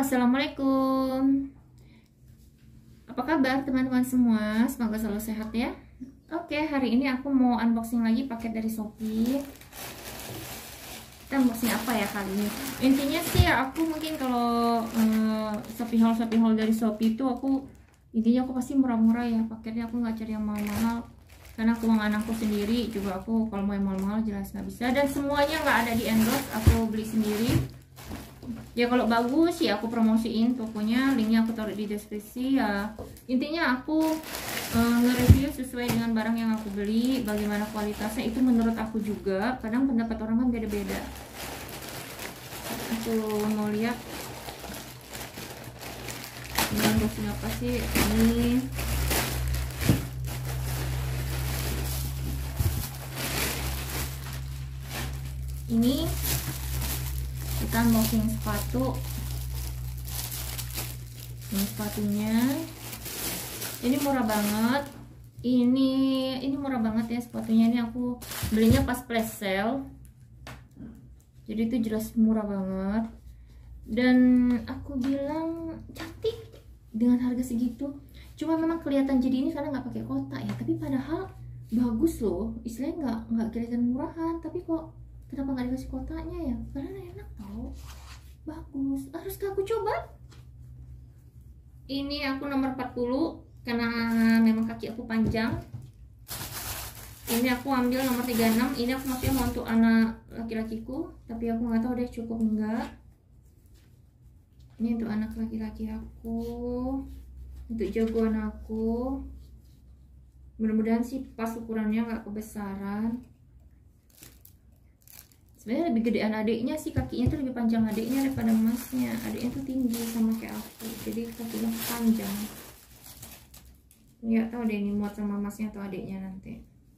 Assalamualaikum. Apa kabar teman-teman semua? Semoga selalu sehat ya. Oke, hari ini aku mau unboxing lagi paket dari Shopee. Kita unboxing apa ya kali ini? Intinya sih aku mungkin kalau Shopee haul dari Shopee itu intinya aku pasti murah-murah ya paketnya. Aku nggak cari yang mahal-mahal karena keuangan aku sendiri juga. Aku kalau mau yang mahal-mahal jelas nggak bisa, dan semuanya nggak ada di endorse, aku beli sendiri. Ya kalau bagus ya aku promosiin tokonya, linknya aku taruh di deskripsi ya. Intinya aku nge-review sesuai dengan barang yang aku beli, bagaimana kualitasnya itu menurut aku juga. Kadang pendapat orang kan beda-beda. Aku mau lihat ini unboxing apa sih ini kita unboxing sepatu. Ini sepatunya, ini murah banget. Ini murah banget ya sepatunya. Ini aku belinya pas flash sale, jadi itu jelas murah banget. Dan aku bilang cantik dengan harga segitu. Cuma memang kelihatan jadi ini karena nggak pakai kotak ya, tapi padahal bagus loh. Istilahnya nggak kelihatan murahan, tapi kok kenapa nggak dikasih kotaknya ya? Padahal enak tau, bagus. Haruskah aku coba? Ini aku nomor 40 karena memang kaki aku panjang. Ini aku ambil nomor 36. Ini aku maksudnya mau untuk anak laki-lakiku, tapi aku nggak tahu deh cukup enggak. Ini untuk anak laki-laki aku, untuk jagoan aku. Mudah-mudahan sih pas ukurannya nggak kebesaran. Sebenarnya lebih gedean adiknya sih, kakinya tuh lebih panjang adiknya daripada masnya. Adiknya tuh tinggi sama kayak aku, jadi kakinya panjang. Nggak tahu deh ini muat sama masnya atau adiknya nanti.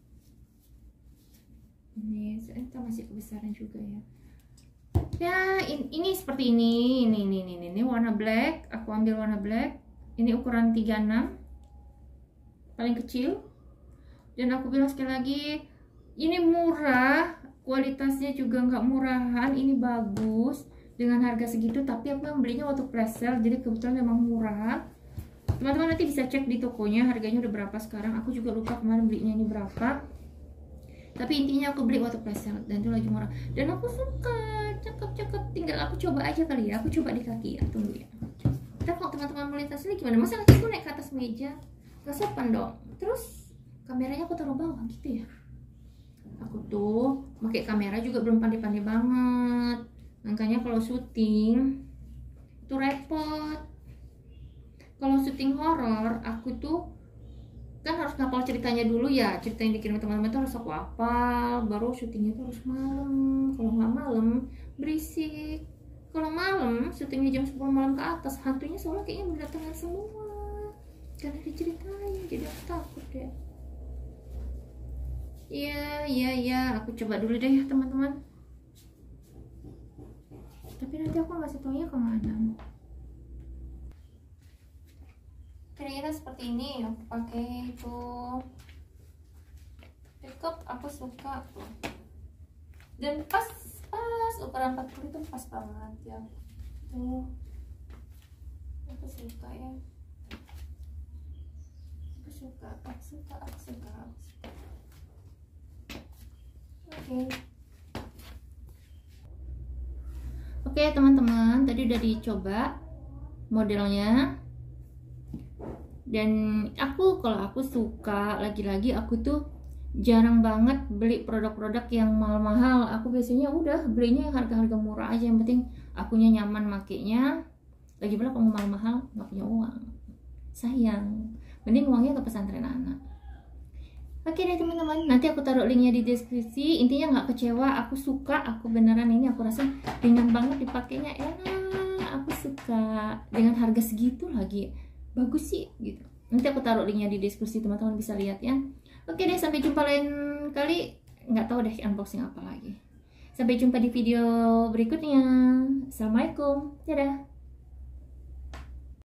Ini kita masih kebesaran juga ya. Ya ini seperti ini. Ini warna black. Aku ambil warna black. Ini ukuran 36, paling kecil. Dan aku bilang sekali lagi, ini murah. Kualitasnya juga nggak murahan, ini bagus dengan harga segitu. Tapi aku yang belinya waktu flash sale, jadi kebetulan memang murah. Teman-teman nanti bisa cek di tokonya harganya udah berapa sekarang. Aku juga lupa kemarin belinya ini berapa, tapi intinya aku beli waktu flash sale dan itu lagi murah. Dan aku suka, cakep. Tinggal aku coba aja kali ya. Aku coba di kaki ya, tunggu ya. Kita kalau teman-teman mau lihat hasilnya gimana? Masa kakiku naik ke atas meja? Gak sopan dong. Terus kameranya aku taruh bawah gitu ya. Aku tuh pakai kamera juga belum pandai-pandai banget, makanya kalau syuting itu repot. Kalau syuting horor aku tuh kan harus ngapal ceritanya dulu ya, cerita yang dikirim teman-teman tuh harus aku hafal, baru syutingnya tuh harus malam. Kalau nggak malam berisik, kalau malam syutingnya jam 10 malam ke atas, hantunya soalnya kayaknya mendatangkan semua karena diceritain, jadi aku takut deh. Iya, aku coba dulu deh ya teman-teman. Tapi nanti aku ngasih taunya kemana. Kira-kira seperti ini aku pakai itu. Cakep, aku suka. Dan pas ukuran 40 itu pas banget ya. Tuh, aku suka ya. Aku suka. Oke teman-teman, tadi udah dicoba modelnya. Dan kalau aku suka, lagi-lagi aku tuh jarang banget beli produk-produk yang mahal-mahal. Aku biasanya udah belinya harga-harga murah aja, yang penting akunya nyaman makainya. Lagi pula kalau mahal-mahal nggak punya uang, sayang. Mending uangnya ke pesantren anak. Oke deh teman-teman, nanti aku taruh linknya di deskripsi. Intinya nggak kecewa, aku suka, aku beneran ini aku rasa ringan banget dipakainya, enak, aku suka dengan harga segitu lagi, bagus sih gitu. Nanti aku taruh linknya di deskripsi, teman-teman bisa lihat ya. Oke deh, sampai jumpa lain kali, nggak tahu deh unboxing apa lagi. Sampai jumpa di video berikutnya. Assalamualaikum, dadah.